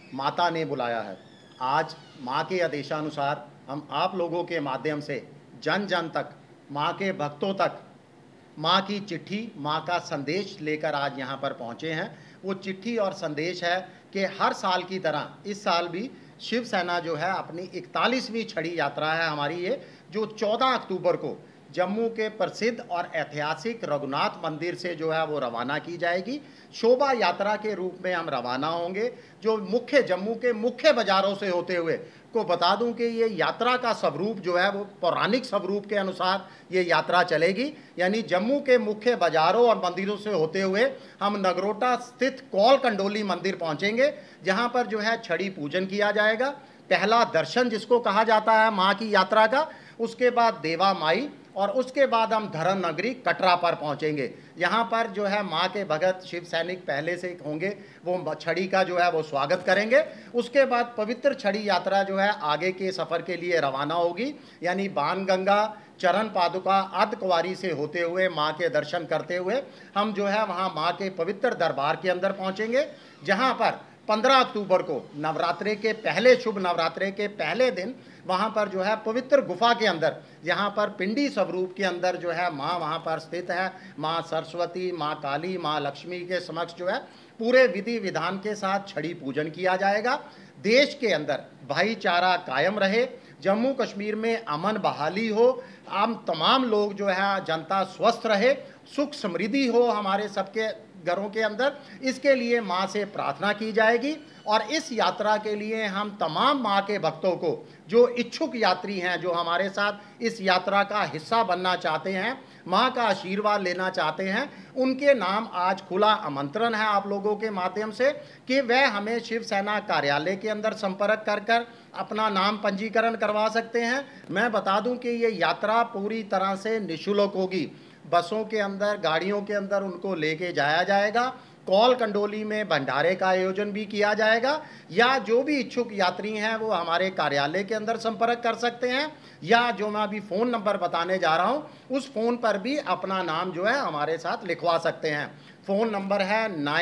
माता ने बुलाया है। आज माँ के आदेशानुसार हम आप लोगों के माध्यम से जन जन तक, माँ के भक्तों तक माँ की चिट्ठी, माँ का संदेश लेकर आज यहाँ पर पहुँचे हैं। वो चिट्ठी और संदेश है कि हर साल की तरह इस साल भी शिवसेना जो है अपनी 41वीं छड़ी यात्रा है हमारी ये, जो 14 अक्टूबर को जम्मू के प्रसिद्ध और ऐतिहासिक रघुनाथ मंदिर से जो है वो रवाना की जाएगी। शोभा यात्रा के रूप में हम रवाना होंगे, जो मुख्य जम्मू के मुख्य बाज़ारों से होते हुए, को बता दूं कि ये यात्रा का स्वरूप जो है वो पौराणिक स्वरूप के अनुसार ये यात्रा चलेगी। यानी जम्मू के मुख्य बाज़ारों और मंदिरों से होते हुए हम नगरोटा स्थित कौल कंडोली मंदिर पहुंचेंगे, जहां पर जो है छड़ी पूजन किया जाएगा। पहला दर्शन जिसको कहा जाता है माँ की यात्रा का, उसके बाद देवा माई, और उसके बाद हम धर्म नगरी कटरा पर पहुंचेंगे। यहाँ पर जो है माँ के भगत शिव सैनिक पहले से होंगे, वो छड़ी का जो है वो स्वागत करेंगे। उसके बाद पवित्र छड़ी यात्रा जो है आगे के सफ़र के लिए रवाना होगी। यानी बाणगंगा, चरण पादुका, अर्धकुंवारी से होते हुए माँ के दर्शन करते हुए हम जो है वहाँ माँ के पवित्र दरबार के अंदर पहुँचेंगे, जहाँ पर 15 अक्टूबर को नवरात्रे के पहले, शुभ नवरात्रे के पहले दिन वहाँ पर जो है पवित्र गुफा के अंदर, यहाँ पर पिंडी स्वरूप के अंदर जो है माँ वहाँ पर स्थित है। माँ सरस्वती, माँ काली, माँ लक्ष्मी के समक्ष जो है पूरे विधि विधान के साथ छड़ी पूजन किया जाएगा। देश के अंदर भाईचारा कायम रहे, जम्मू कश्मीर में अमन बहाली हो, आम तमाम लोग जो है जनता स्वस्थ रहे, सुख समृद्धि हो हमारे सबके घरों के अंदर, इसके लिए माँ से प्रार्थना की जाएगी। और इस यात्रा के लिए हम तमाम माँ के भक्तों को, जो इच्छुक यात्री हैं, जो हमारे साथ इस यात्रा का हिस्सा बनना चाहते हैं, माँ का आशीर्वाद लेना चाहते हैं, उनके नाम आज खुला आमंत्रण है आप लोगों के माध्यम से कि वह हमें शिवसेना कार्यालय के अंदर संपर्क कर अपना नाम पंजीकरण करवा सकते हैं। मैं बता दूं कि ये यात्रा पूरी तरह से निःशुल्क होगी। बसों के अंदर, गाड़ियों के अंदर उनको लेके जाया जाएगा। कौल कंडोली में भंडारे का आयोजन भी किया जाएगा। या जो भी इच्छुक यात्री हैं वो हमारे कार्यालय के अंदर संपर्क कर सकते हैं, या जो मैं अभी फ़ोन नंबर बताने जा रहा हूं उस फ़ोन पर भी अपना नाम जो है हमारे साथ लिखवा सकते हैं। फ़ोन नंबर है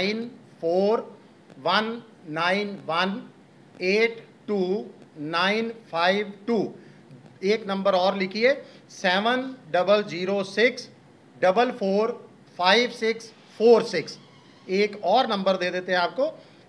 9419182952। एक नंबर और लिखिए, 7006445646। एक और नंबर दे देते हैं आपको,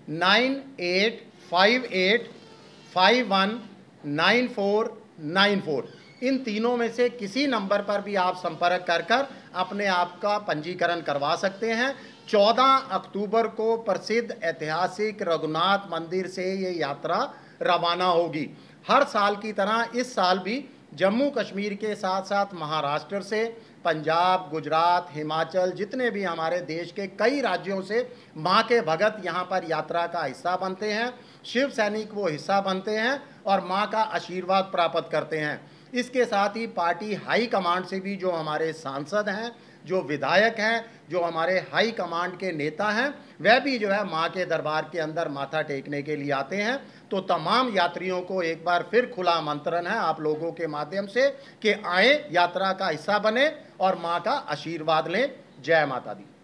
9858519494। इन तीनों में से किसी नंबर पर भी आप संपर्क कर अपने आप का पंजीकरण करवा सकते हैं। 14 अक्टूबर को प्रसिद्ध ऐतिहासिक रघुनाथ मंदिर से ये यात्रा रवाना होगी। हर साल की तरह इस साल भी जम्मू कश्मीर के साथ साथ महाराष्ट्र से, पंजाब, गुजरात, हिमाचल, जितने भी हमारे देश के कई राज्यों से माँ के भगत यहाँ पर यात्रा का हिस्सा बनते हैं। शिव सैनिक वो हिस्सा बनते हैं और माँ का आशीर्वाद प्राप्त करते हैं। इसके साथ ही पार्टी हाई कमांड से भी, जो हमारे सांसद हैं, जो विधायक हैं, जो हमारे हाई कमांड के नेता हैं, वह भी जो है माँ के दरबार के अंदर माथा टेकने के लिए आते हैं। तो तमाम यात्रियों को एक बार फिर खुला आमंत्रण है आप लोगों के माध्यम से कि आए, यात्रा का हिस्सा बने और माँ का आशीर्वाद लें। जय माता दी।